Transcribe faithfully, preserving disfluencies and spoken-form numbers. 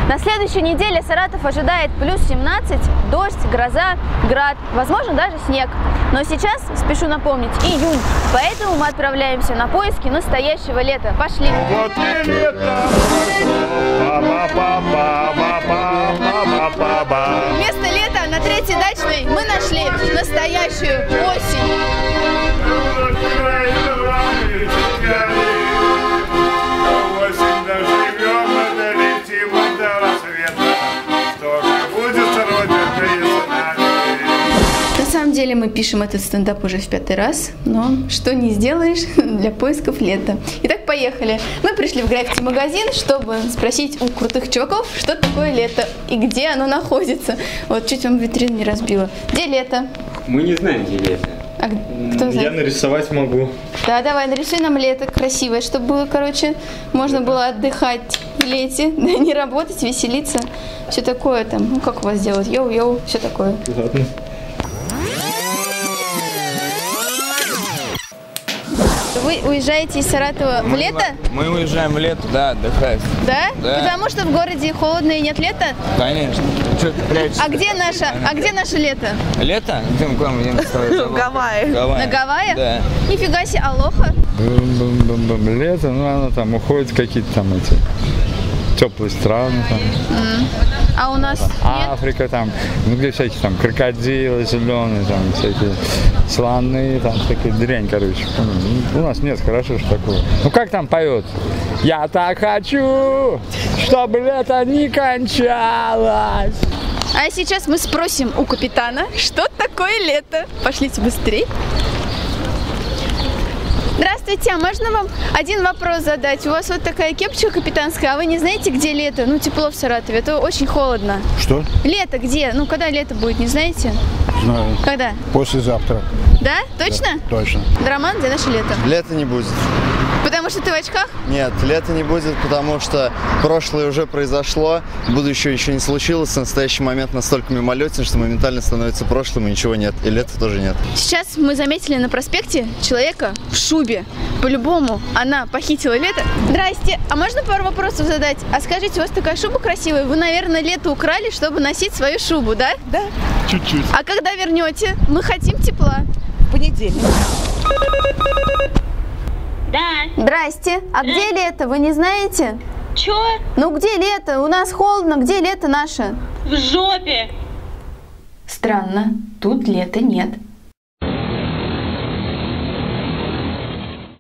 На следующей неделе Саратов ожидает плюс семнадцать, дождь, гроза, град, возможно даже снег. Но сейчас, спешу напомнить, июнь, поэтому мы отправляемся на поиски настоящего лета. Пошли! Вот и лето! Вместо лета на Третьей Дачной мы нашли настоящую осень. На самом деле мы пишем этот стендап уже в пятый раз, но что не сделаешь для поисков лета. Итак, поехали. Мы пришли в граффити-магазин, чтобы спросить у крутых чуваков, что такое лето и где оно находится. Вот, чуть вам витрину не разбила. Где лето? Мы не знаем, где лето. А кто знает? Я нарисовать могу. Да, давай, нарисуй нам лето красивое, чтобы было, короче, можно было отдыхать в лете, не работать, веселиться, все такое там. Ну, как у вас делать? Йоу-йоу, все такое. Ладно. Вы уезжаете из Саратова в лето? Мы уезжаем в лето, да, отдыхать. Да? Да. Потому что в городе холодно и нет лета? Конечно. Что ты прячешься? А где наше, а где наше лето? Лето? Где мы куда мы едем? Гавайи. На Гавайях? Да. Нифига себе, алоха. Лето, ну оно там уходит в какие-то там эти теплые страны там. Mm. А у нас нет? Африка там, ну где всякие там крокодилы зеленые, там всякие слоны, там всякая дрянь, короче. У нас нет, хорошо, что такое. Ну как там поет? Я так хочу, чтобы лето не кончалось. А сейчас мы спросим у капитана, что такое лето. Пошлите быстрее. Здравствуйте, а можно вам один вопрос задать? У вас вот такая кепочка капитанская, а вы не знаете, где лето? Ну, тепло в Саратове, это очень холодно. Что? Лето где? Ну, когда лето будет, не знаете? Знаю. Когда? Послезавтра. Да? Точно? Да, точно. Роман, где наше лето? Лета не будет. Потому что ты в очках? Нет, лета не будет, потому что прошлое уже произошло, будущее еще не случилось, настоящий момент настолько мимолетен, что моментально становится прошлым и ничего нет, и лета тоже нет. Сейчас мы заметили на проспекте человека в шубе. По-любому она похитила лето. Здрасте, а можно пару вопросов задать? А скажите, у вас такая шуба красивая, вы, наверное, лето украли, чтобы носить свою шубу, да? Да. Чуть-чуть. А когда вернете? Мы хотим тепла. В понедельник. Да. Здрасте, а где лето, вы не знаете? Чё? Ну где лето? У нас холодно, где лето наше? В жопе. Странно, тут лета нет.